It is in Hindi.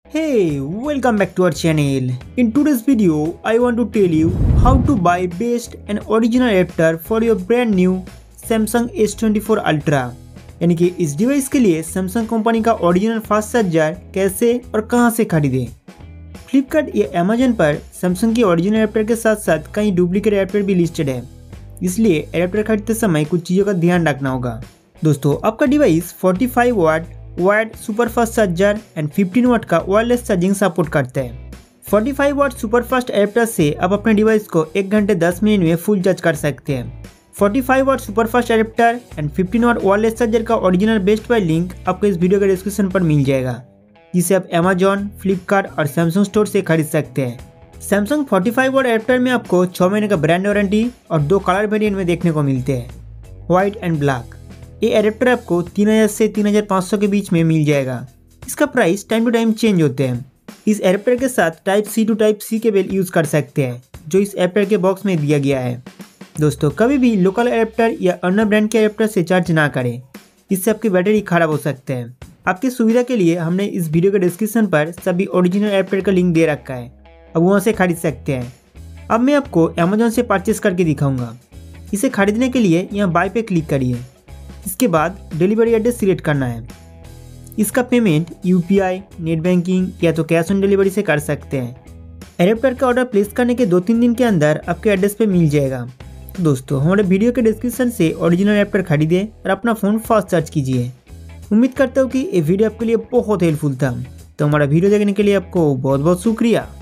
Hey, welcome back to our channel. In today's video, I want to tell you how to buy best and original adapter for your brand new Samsung S24 Ultra। यानी कि इस डिवाइस के लिए Samsung कंपनी का ओरिजिनल फास्ट चार्जर कैसे और कहां से खरीदें। फ्लिपकार्ट या Amazon पर Samsung की ओरिजिनल एडेप्टर के साथ साथ कई डुप्लीकेट एडेप्टर भी लिस्टेड है, इसलिए एडेप्टर खरीदते समय कुछ चीज़ों का ध्यान रखना होगा। दोस्तों, आपका device 45 watt wired super fast charger and 15 watt का वायरलेस चार्जिंग सपोर्ट करता है। 45 वाट सुपर फास्ट एडेप्टर से आप अपने डिवाइस को 1 घंटे 10 मिनट में फुल चार्ज कर सकते हैं। 45 watt super fast adapter and 15 watt wireless charger का ओरिजिनल बेस्ट बाय लिंक आपको इस वीडियो के डिस्क्रिप्शन पर मिल जाएगा, जिसे आप Amazon, फ्लिपकार्ट और सैमसंग स्टोर से खरीद सकते हैं। सैमसंग 45 वाट एडेप्टर में आपको 6 महीने का ब्रांड वारंटी और 2 कलर वेरिएंट में देखने को मिलते हैं, व्हाइट एंड ब्लैक। ये एडेप्टर आपको 3000 से 3500 के बीच में मिल जाएगा। इसका price time to time change होते हैं। इस एडेप्टर के साथ type C to type C cable use कर सकते हैं, जो इस एडेप्टर के बॉक्स में दिया गया है। दोस्तों, कभी भी लोकल एडेप्टर या अन्य ब्रांड के एडेप्टर से चार्ज ना करें, इससे आपकी बैटरी खराब हो सकते हैं। आपकी सुविधा के लिए हमने इस वीडियो के डिस्क्रिप्शन पर सभी ओरिजिनल एडेप्टर का लिंक दे रखा है, अब वहाँ से खरीद सकते हैं। अब मैं आपको Amazon से परचेस करके दिखाऊंगा। इसे खरीदने के लिए यहाँ बाय पे क्लिक करिए। इसके बाद डिलीवरी एड्रेस सिलेक्ट करना है। इसका पेमेंट UPI, नेट बैंकिंग या तो कैश ऑन डिलीवरी से कर सकते हैं। एडेप्टर का ऑर्डर प्लेस करने के 2-3 दिन के अंदर आपके एड्रेस पे मिल जाएगा। तो दोस्तों, हमारे वीडियो के डिस्क्रिप्शन से ओरिजिनल एडेप्टर खरीदें और अपना फ़ोन फास्ट चार्ज कीजिए। उम्मीद करता हूँ कि ये वीडियो आपके लिए बहुत हेल्पफुल था। तो हमारा वीडियो देखने के लिए आपको बहुत बहुत शुक्रिया।